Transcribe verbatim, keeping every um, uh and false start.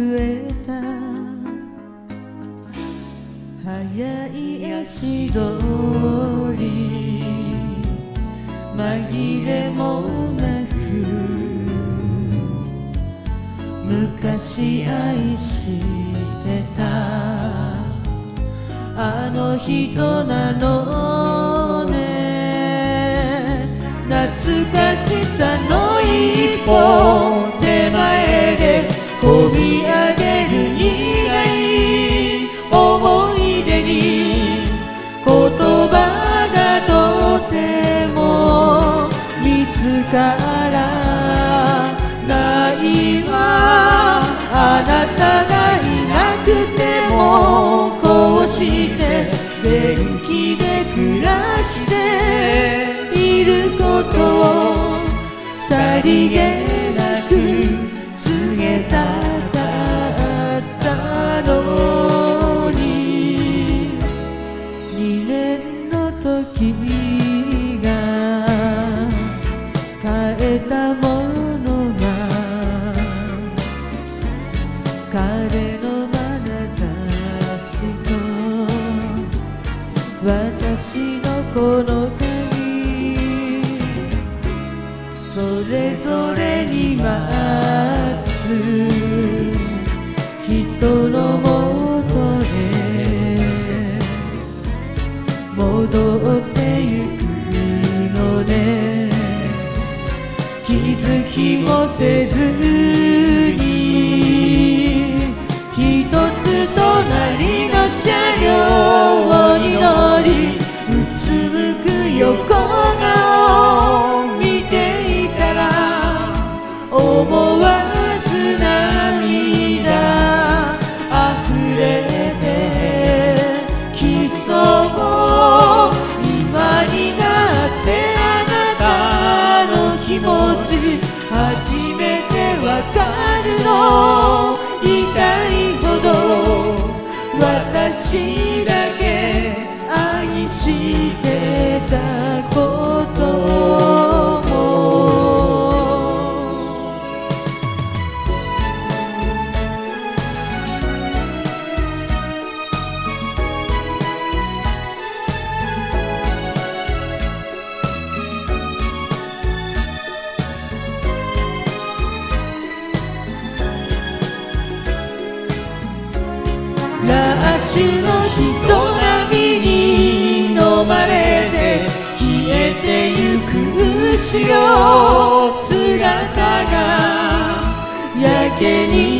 えた早い足取り紛れもなく昔愛してたあの人なのね懐かしさの一歩手前でこみ上げる苦い思い出に言葉がとても見つからないわあなたがいなくてもこうして元気で暮らしていることをさりげなく告げたかったのに二年の時が変えたものが彼の眼差しと私のこの髪それぞれに待つ人のもとへ戻ってゆくのね気づきもせずに一つ隣の車両に乗りうつむく横顔を見ていたら思わず涙あふれてきそう今になってあなたの気持ち初めてわかるの痛いほど私だけ愛してたこともラッシュの人波に飲まれて消えてゆく後ろ姿がやけに